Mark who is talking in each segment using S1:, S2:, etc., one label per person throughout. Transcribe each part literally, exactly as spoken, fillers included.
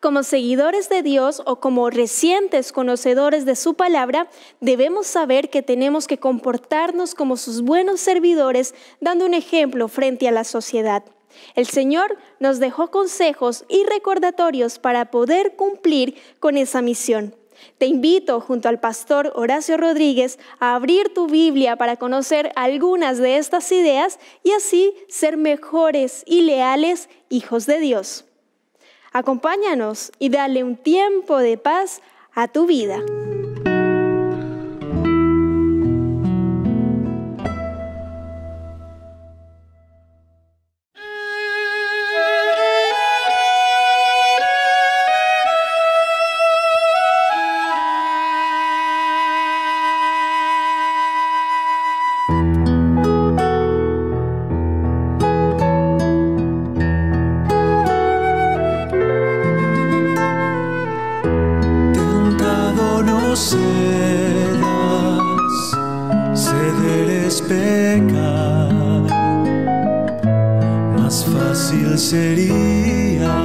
S1: Como seguidores de Dios o como recientes conocedores de su palabra, debemos saber que tenemos que comportarnos como sus buenos servidores, dando un ejemplo frente a la sociedad. El Señor nos dejó consejos y recordatorios para poder cumplir con esa misión. Te invito, junto al pastor Horacio Rodríguez, a abrir tu Biblia para conocer algunas de estas ideas y así ser mejores y leales hijos de Dios. Acompáñanos y dale un tiempo de paz a tu vida.
S2: Sería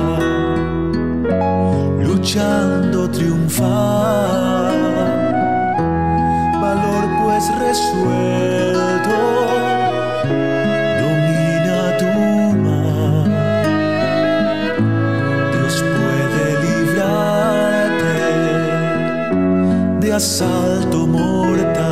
S2: luchando triunfar, valor pues resuelto domina tu mar. Dios puede librarte de asalto mortal.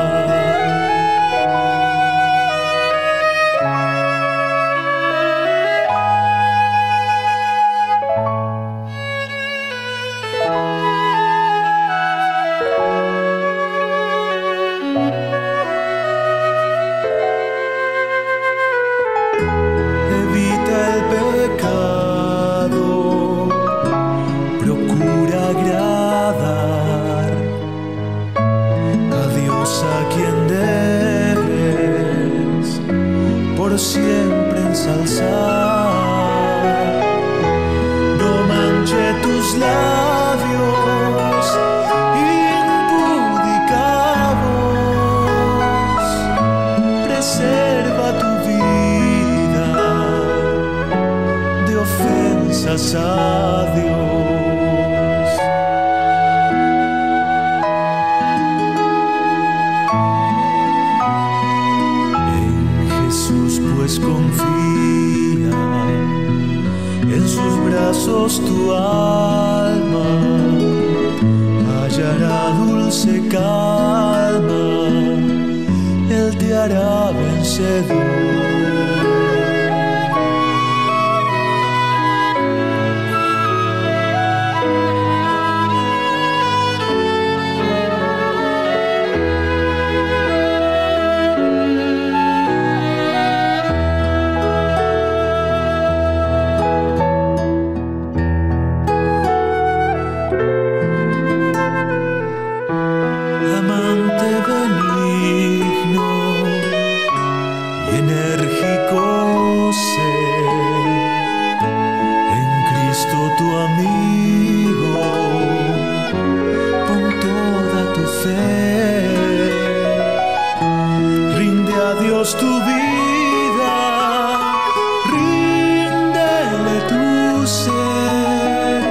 S2: Siempre ensalzar, no manche tus labios impudicados, preserva tu vida de ofensas a Dios. Pues confía, en sus brazos tu alma hallará dulce calma, Él te hará vencedor. Tu vida, ríndele tu ser,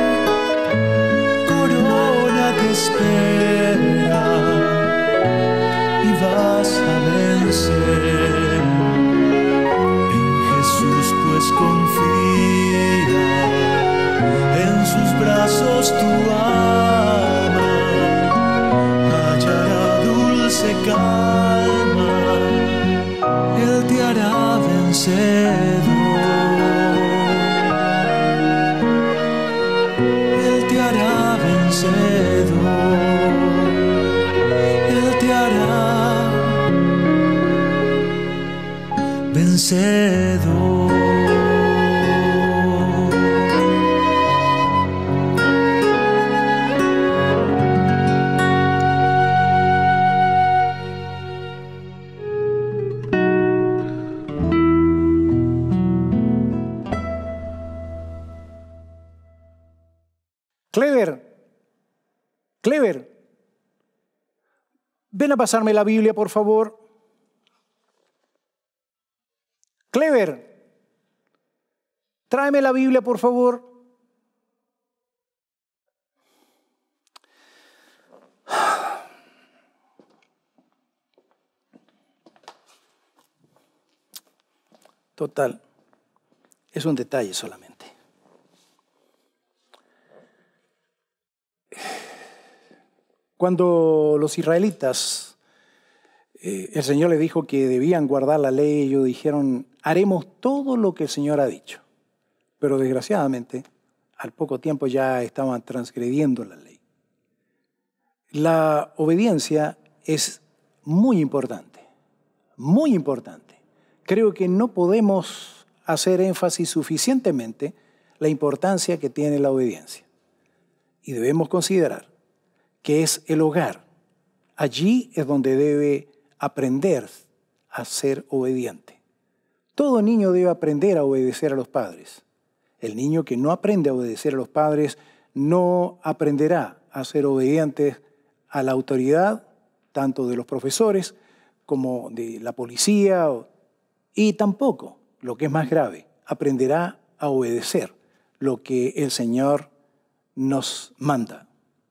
S2: corona te espera y vas a vencer. En Jesús pues confía, en sus brazos tu alma hallará dulce calma, Él te hará vencedor. Él te hará vencedor. Él te hará vencedor.
S3: Clever, Clever, ven a pasarme la Biblia, por favor. Clever, tráeme la Biblia, por favor. Total, es un detalle solamente. Cuando los israelitas, eh, el Señor les dijo que debían guardar la ley, ellos dijeron, haremos todo lo que el Señor ha dicho. Pero desgraciadamente, al poco tiempo ya estaban transgrediendo la ley. La obediencia es muy importante, muy importante. Creo que no podemos hacer énfasis suficientemente la importancia que tiene la obediencia. Y debemos considerar que es el hogar. Allí es donde debe aprender a ser obediente. Todo niño debe aprender a obedecer a los padres. El niño que no aprende a obedecer a los padres no aprenderá a ser obediente a la autoridad, tanto de los profesores como de la policía, y tampoco, lo que es más grave, aprenderá a obedecer lo que el Señor nos manda.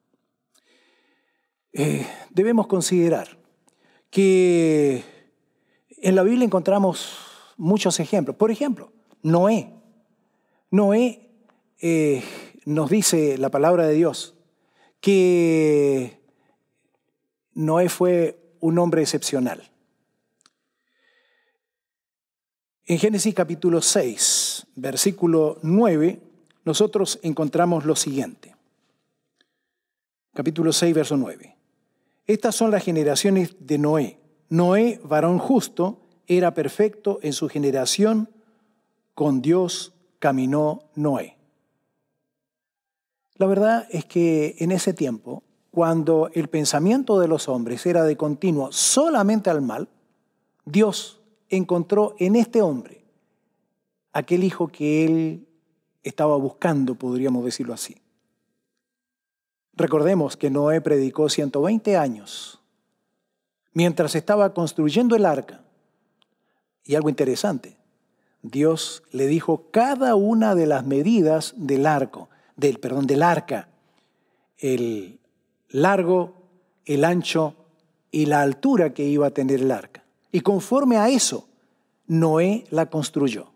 S3: Eh, debemos considerar que en la Biblia encontramos muchos ejemplos. Por ejemplo, Noé. Noé eh, nos dice la palabra de Dios que Noé fue un hombre excepcional. En Génesis capítulo seis, versículo nueve, nosotros encontramos lo siguiente. Capítulo seis, verso nueve. Estas son las generaciones de Noé. Noé, varón justo, era perfecto en su generación, con Dios caminó Noé. La verdad es que en ese tiempo, cuando el pensamiento de los hombres era de continuo solamente al mal, Dios encontró en este hombre aquel hijo que él estaba buscando, podríamos decirlo así. Recordemos que Noé predicó ciento veinte años mientras estaba construyendo el arca. Y algo interesante, Dios le dijo cada una de las medidas del arco, del, perdón, del arca, el largo, el ancho y la altura que iba a tener el arca. Y conforme a eso, Noé la construyó.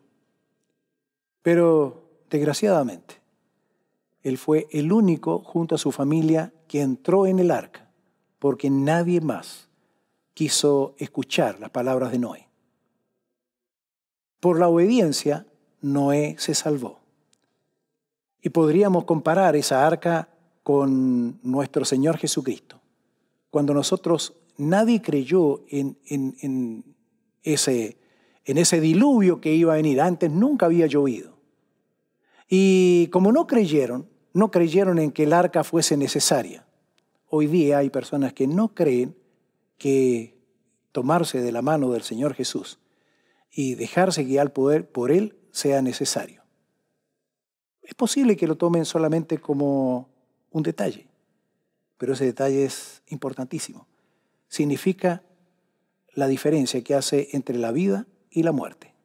S3: Pero, desgraciadamente, él fue el único, junto a su familia, que entró en el arca, porque nadie más quiso escuchar las palabras de Noé. Por la obediencia, Noé se salvó. Y podríamos comparar esa arca con nuestro Señor Jesucristo. Cuando nosotros, nadie creyó en, en, en, ese, en ese diluvio que iba a venir. Antes nunca había llovido. Y como no creyeron, no creyeron en que el arca fuese necesaria. Hoy día hay personas que no creen que tomarse de la mano del Señor Jesús y dejarse guiar poder por Él sea necesario. Es posible que lo tomen solamente como un detalle, pero ese detalle es importantísimo. Significa la diferencia que hace entre la vida y la muerte.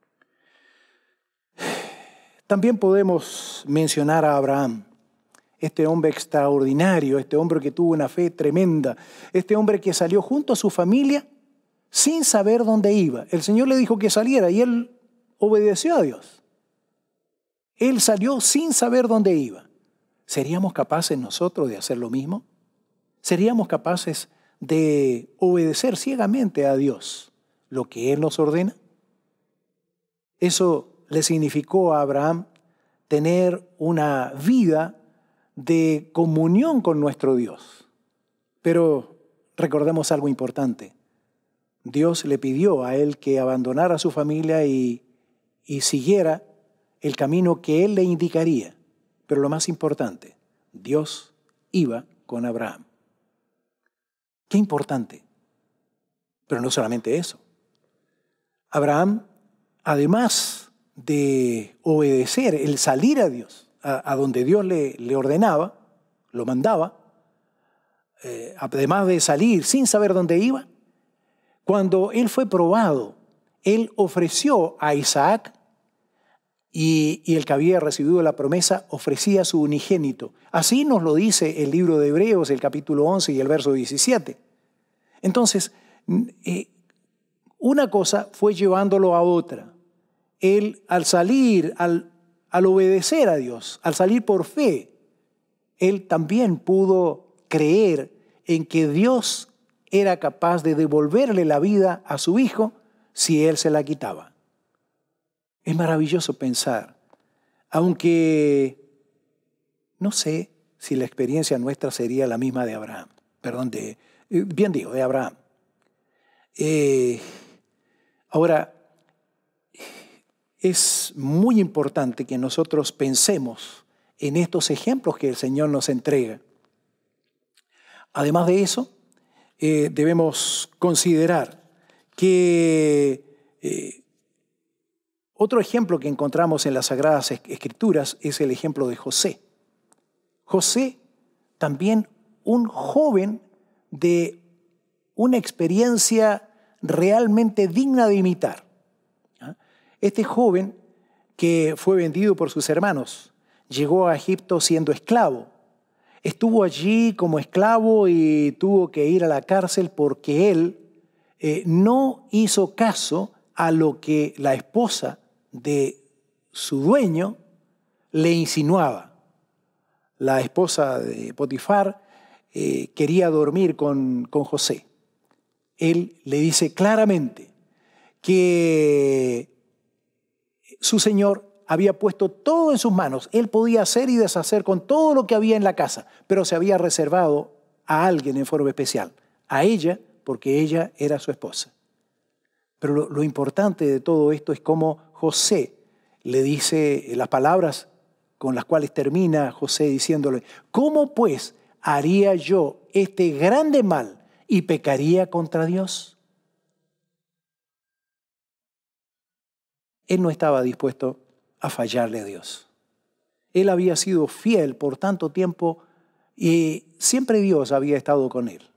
S3: También podemos mencionar a Abraham, este hombre extraordinario, este hombre que tuvo una fe tremenda, este hombre que salió junto a su familia sin saber dónde iba. El Señor le dijo que saliera y él obedeció a Dios. Él salió sin saber dónde iba. ¿Seríamos capaces nosotros de hacer lo mismo? ¿Seríamos capaces de obedecer ciegamente a Dios lo que Él nos ordena? Eso le significó a Abraham tener una vida de comunión con nuestro Dios. Pero recordemos algo importante. Dios le pidió a él que abandonara a su familia y, y siguiera el camino que él le indicaría. Pero lo más importante, Dios iba con Abraham. Qué importante. Pero no solamente eso. Abraham, además de obedecer, el salir a Dios, a, a donde Dios le, le ordenaba, lo mandaba, eh, además de salir sin saber dónde iba, cuando él fue probado, él ofreció a Isaac y, y el que había recibido la promesa ofrecía a su unigénito. Así nos lo dice el libro de Hebreos, el capítulo once y el verso diecisiete. Entonces, eh, una cosa fue llevándolo a otra. él al salir, al, al obedecer a Dios, al salir por fe, él también pudo creer en que Dios era capaz de devolverle la vida a su hijo si él se la quitaba. Es maravilloso pensar, aunque no sé si la experiencia nuestra sería la misma de Abraham, perdón, de, bien digo, de Abraham. Eh, ahora, es muy importante que nosotros pensemos en estos ejemplos que el Señor nos entrega. Además de eso, eh, debemos considerar que eh, otro ejemplo que encontramos en las Sagradas Escrituras es el ejemplo de José. José, también un joven de una experiencia realmente digna de imitar. Este joven que fue vendido por sus hermanos, llegó a Egipto siendo esclavo. Estuvo allí como esclavo y tuvo que ir a la cárcel porque él eh, no hizo caso a lo que la esposa de su dueño le insinuaba. La esposa de Potifar eh, quería dormir con, con José. Él le dice claramente que su señor había puesto todo en sus manos. Él podía hacer y deshacer con todo lo que había en la casa, pero se había reservado a alguien en forma especial, a ella, porque ella era su esposa. Pero lo, lo importante de todo esto es cómo José le dice las palabras con las cuales termina José diciéndole: ¿cómo pues haría yo este grande mal y pecaría contra Dios? Él no estaba dispuesto a fallarle a Dios. Él había sido fiel por tanto tiempo y siempre Dios había estado con él.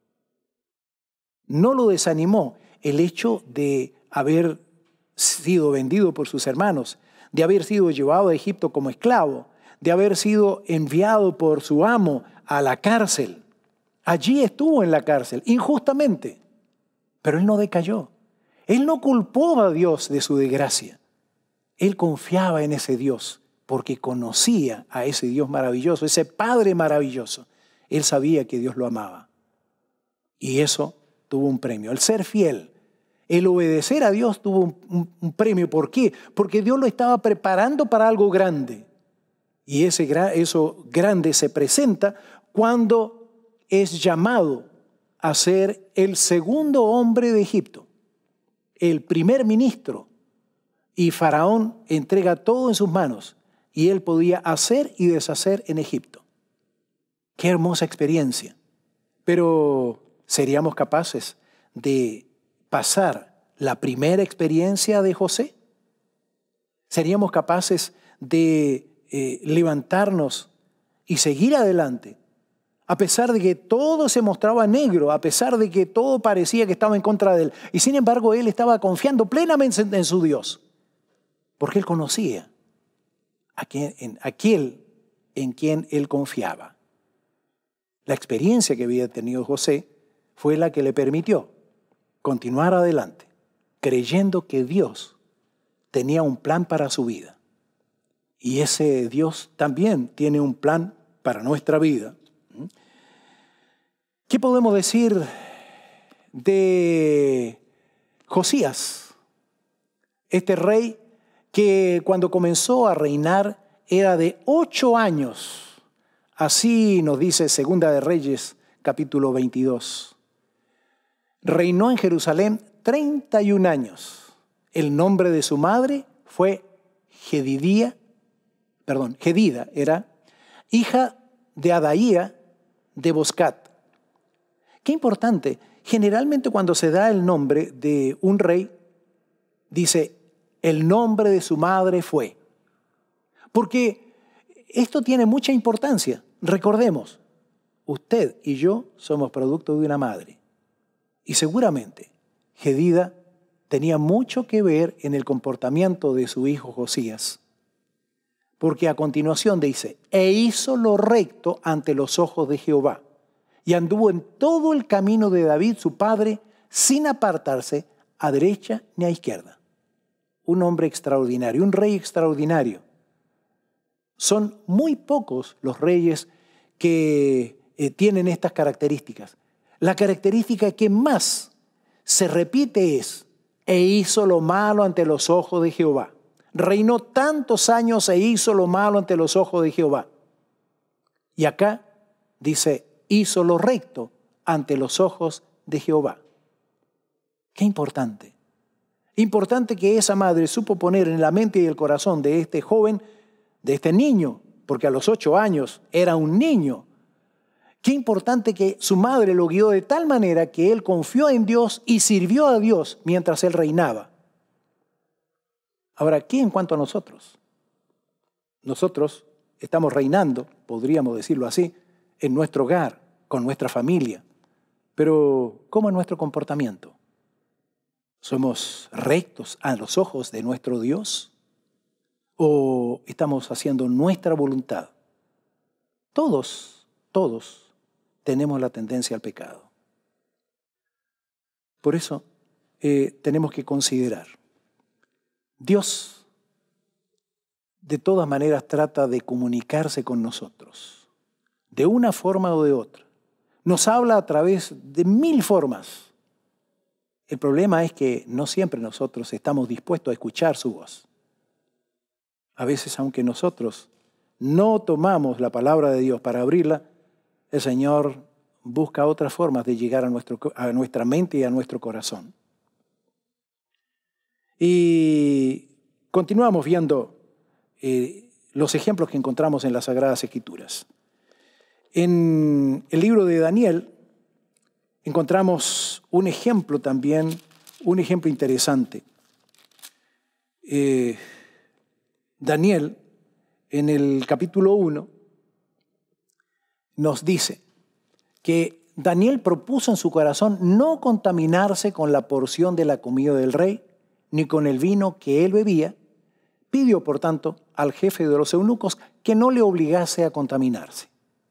S3: No lo desanimó el hecho de haber sido vendido por sus hermanos, de haber sido llevado a Egipto como esclavo, de haber sido enviado por su amo a la cárcel. Allí estuvo en la cárcel, injustamente, pero él no decayó. Él no culpó a Dios de su desgracia. Él confiaba en ese Dios porque conocía a ese Dios maravilloso, ese Padre maravilloso. Él sabía que Dios lo amaba. Y eso tuvo un premio. El ser fiel, el obedecer a Dios tuvo un, un, un premio. ¿Por qué? Porque Dios lo estaba preparando para algo grande. Y ese, eso grande se presenta cuando es llamado a ser el segundo hombre de Egipto, el primer ministro. Y Faraón entrega todo en sus manos y él podía hacer y deshacer en Egipto. Qué hermosa experiencia. Pero ¿seríamos capaces de pasar la primera experiencia de José? ¿Seríamos capaces de eh, levantarnos y seguir adelante? A pesar de que todo se mostraba negro, a pesar de que todo parecía que estaba en contra de él. Y sin embargo, él estaba confiando plenamente en su Dios. Porque él conocía a quien, en, aquel en quien él confiaba. La experiencia que había tenido José fue la que le permitió continuar adelante, creyendo que Dios tenía un plan para su vida. Y ese Dios también tiene un plan para nuestra vida. ¿Qué podemos decir de Josías? Este rey que cuando comenzó a reinar era de ocho años. Así nos dice Segunda de Reyes, capítulo veintidós. Reinó en Jerusalén treinta y un años. El nombre de su madre fue Jedidía, perdón, Jedida, era hija de Adaía de Boscat. Qué importante. Generalmente cuando se da el nombre de un rey, dice el nombre de su madre fue. Porque esto tiene mucha importancia. Recordemos, usted y yo somos producto de una madre. Y seguramente Jedida tenía mucho que ver en el comportamiento de su hijo Josías. Porque a continuación dice, e hizo lo recto ante los ojos de Jehová, y anduvo en todo el camino de David su padre, sin apartarse a derecha ni a izquierda. un hombre extraordinario, un rey extraordinario. Son muy pocos los reyes que eh, tienen estas características. La característica que más se repite es, e hizo lo malo ante los ojos de Jehová. Reinó tantos años e hizo lo malo ante los ojos de Jehová. Y acá dice, hizo lo recto ante los ojos de Jehová. Qué importante. Importante que esa madre supo poner en la mente y el corazón de este joven, de este niño, porque a los ocho años era un niño. Qué importante que su madre lo guió de tal manera que él confió en Dios y sirvió a Dios mientras él reinaba. Ahora, ¿qué en cuanto a nosotros? Nosotros estamos reinando, podríamos decirlo así, en nuestro hogar, con nuestra familia. Pero, ¿cómo es nuestro comportamiento? ¿Somos rectos a los ojos de nuestro Dios? ¿O estamos haciendo nuestra voluntad? Todos, todos tenemos la tendencia al pecado. Por eso eh, tenemos que considerar. Dios de todas maneras trata de comunicarse con nosotros, de una forma o de otra. Nos habla a través de mil formas. El problema es que no siempre nosotros estamos dispuestos a escuchar su voz. A veces, aunque nosotros no tomamos la palabra de Dios para abrirla, el Señor busca otras formas de llegar a, nuestro, a nuestra mente y a nuestro corazón. Y continuamos viendo eh, los ejemplos que encontramos en las Sagradas Escrituras. En el libro de Daniel encontramos un ejemplo también, un ejemplo interesante. Eh, Daniel, en el capítulo uno, nos dice que Daniel propuso en su corazón no contaminarse con la porción de la comida del rey, ni con el vino que él bebía. Pidió, por tanto, al jefe de los eunucos que no le obligase a contaminarse.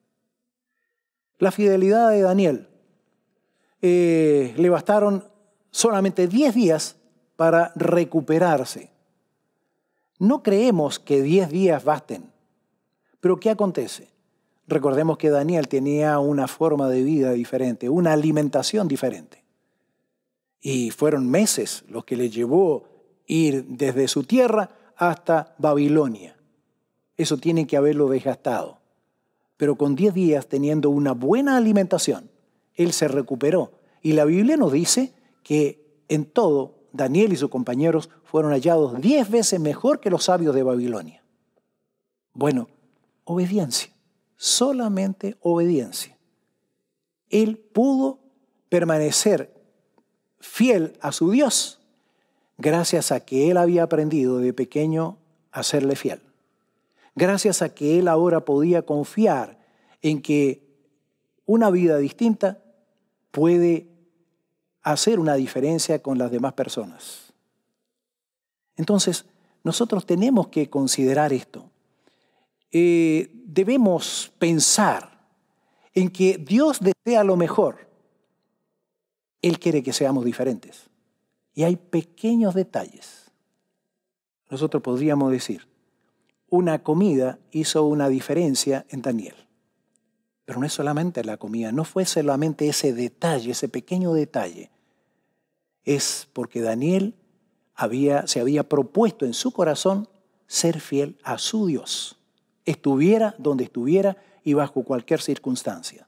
S3: La fidelidad de Daniel eh, le bastaron solamente diez días para recuperarse. No creemos que diez días basten, pero ¿qué acontece? Recordemos que Daniel tenía una forma de vida diferente, una alimentación diferente. Y fueron meses los que le llevó ir desde su tierra hasta Babilonia. Eso tiene que haberlo desgastado. Pero con diez días, teniendo una buena alimentación, él se recuperó. Y la Biblia nos dice que en todo, Daniel y sus compañeros fueron hallados diez veces mejor que los sabios de Babilonia. Bueno, obediencia. Solamente obediencia. Él pudo permanecer fiel a su Dios gracias a que él había aprendido de pequeño a serle fiel. Gracias a que él ahora podía confiar en que una vida distinta puede hacer una diferencia con las demás personas. Entonces, nosotros tenemos que considerar esto. Eh, debemos pensar en que Dios desea lo mejor. Él quiere que seamos diferentes. Y hay pequeños detalles. Nosotros podríamos decir, una comida hizo una diferencia en Daniel. Pero no es solamente la comida, no fue solamente ese detalle, ese pequeño detalle. Es porque Daniel había, se había propuesto en su corazón ser fiel a su Dios. Estuviera donde estuviera y bajo cualquier circunstancia.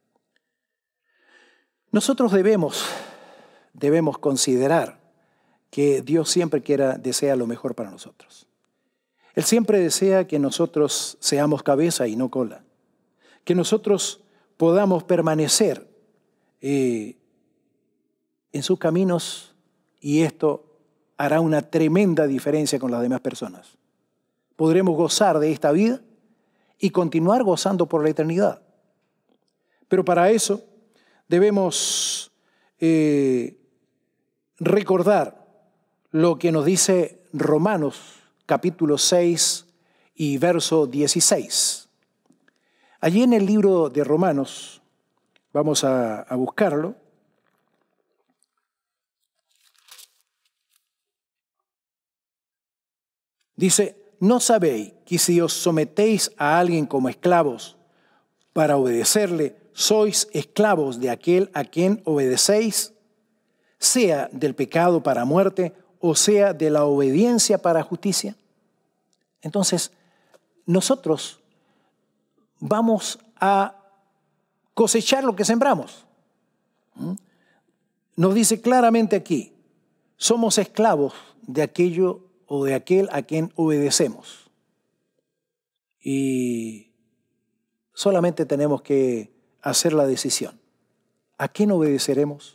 S3: Nosotros debemos, debemos considerar que Dios siempre quiera, desea lo mejor para nosotros. Él siempre desea que nosotros seamos cabeza y no cola. Que nosotros podamos permanecer eh, en sus caminos y esto hará una tremenda diferencia con las demás personas. Podremos gozar de esta vida y continuar gozando por la eternidad. Pero para eso debemos eh, recordar lo que nos dice Romanos capítulo seis y verso dieciséis. Allí en el libro de Romanos, vamos a, a buscarlo. Dice, ¿no sabéis que si os sometéis a alguien como esclavos para obedecerle, sois esclavos de aquel a quien obedecéis, sea del pecado para muerte o sea de la obediencia para justicia? Entonces, nosotros vamos a cosechar lo que sembramos. Nos dice claramente aquí, somos esclavos de aquello o de aquel a quien obedecemos. Y solamente tenemos que hacer la decisión. ¿A quién obedeceremos?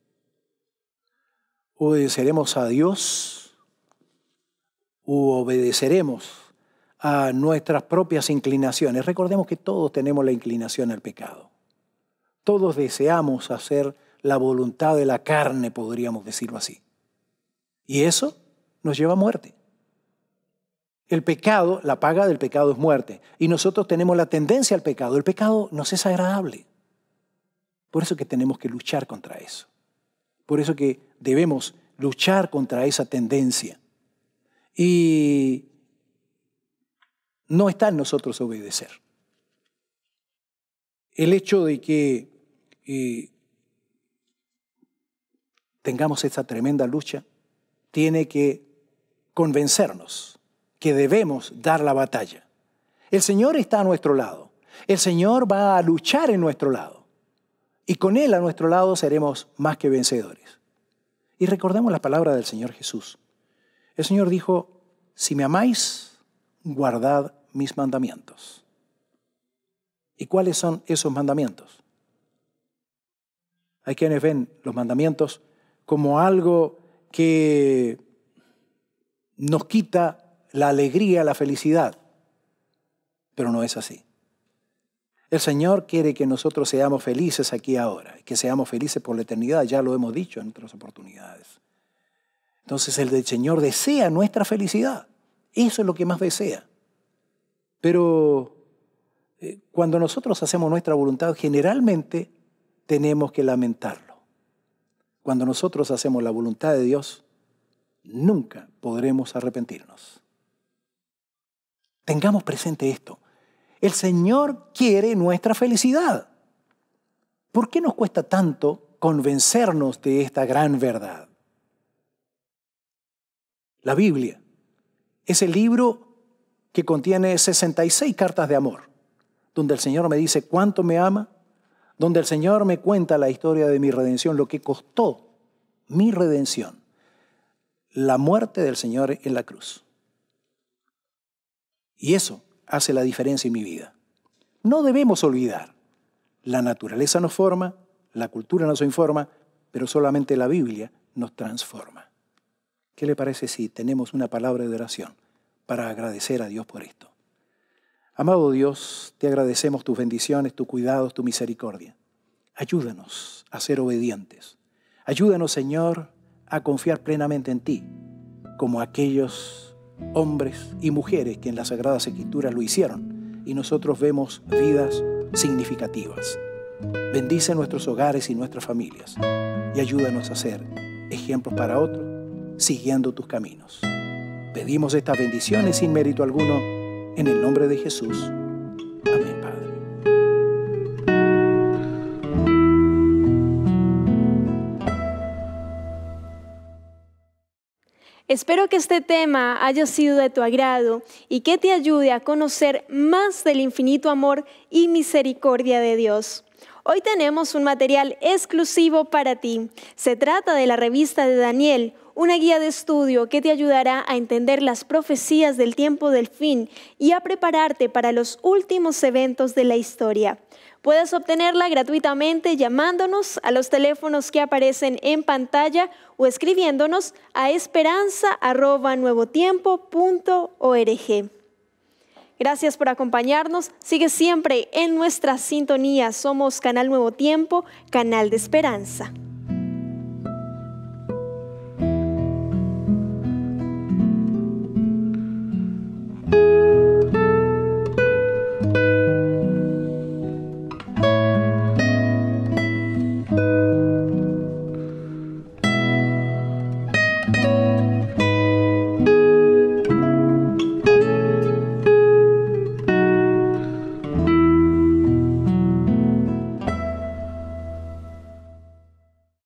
S3: ¿Obedeceremos a Dios o obedeceremos a nuestras propias inclinaciones? Recordemos que todos tenemos la inclinación al pecado. Todos deseamos hacer la voluntad de la carne, podríamos decirlo así. Y eso nos lleva a muerte. El pecado, la paga del pecado es muerte. Y nosotros tenemos la tendencia al pecado. El pecado nos es agradable. Por eso que tenemos que luchar contra eso. Por eso que debemos luchar contra esa tendencia. Y no está en nosotros obedecer. El hecho de que eh, tengamos esta tremenda lucha tiene que convencernos que debemos dar la batalla. El Señor está a nuestro lado. El Señor va a luchar en nuestro lado. Y con Él a nuestro lado seremos más que vencedores. Y recordemos la palabra del Señor Jesús. El Señor dijo, si me amáis, guardad mis mandamientos. ¿Y cuáles son esos mandamientos? Hay quienes ven los mandamientos como algo que nos quita la alegría, la felicidad. Pero no es así. El Señor quiere que nosotros seamos felices aquí ahora, que seamos felices por la eternidad, ya lo hemos dicho en otras oportunidades. Entonces el Señor desea nuestra felicidad. Eso es lo que más desea. Pero eh, cuando nosotros hacemos nuestra voluntad, generalmente tenemos que lamentarlo. Cuando nosotros hacemos la voluntad de Dios, nunca podremos arrepentirnos. Tengamos presente esto. El Señor quiere nuestra felicidad. ¿Por qué nos cuesta tanto convencernos de esta gran verdad? La Biblia es el libro que contiene sesenta y seis cartas de amor, donde el Señor me dice cuánto me ama, donde el Señor me cuenta la historia de mi redención, lo que costó mi redención, la muerte del Señor en la cruz. Y eso hace la diferencia en mi vida. No debemos olvidar, la naturaleza nos forma, la cultura nos informa, pero solamente la Biblia nos transforma. ¿Qué le parece si tenemos una palabra de oración para agradecer a Dios por esto? Amado Dios, te agradecemos tus bendiciones, tus cuidados, tu misericordia. Ayúdanos a ser obedientes. Ayúdanos, Señor, a confiar plenamente en ti, como aquellos hombres y mujeres que en las Sagradas Escrituras lo hicieron, y nosotros vemos vidas significativas. Bendice nuestros hogares y nuestras familias, y ayúdanos a ser ejemplos para otros, siguiendo tus caminos. Pedimos estas bendiciones sin mérito alguno, en el nombre de Jesús. Amén, Padre.
S1: Espero que este tema haya sido de tu agrado y que te ayude a conocer más del infinito amor y misericordia de Dios. Hoy tenemos un material exclusivo para ti. Se trata de la revista de Daniel, una guía de estudio que te ayudará a entender las profecías del tiempo del fin y a prepararte para los últimos eventos de la historia. Puedes obtenerla gratuitamente llamándonos a los teléfonos que aparecen en pantalla o escribiéndonos a esperanza arroba nuevotiempo punto org. Gracias por acompañarnos. Sigue siempre en nuestra sintonía. Somos Canal Nuevo Tiempo, canal de esperanza.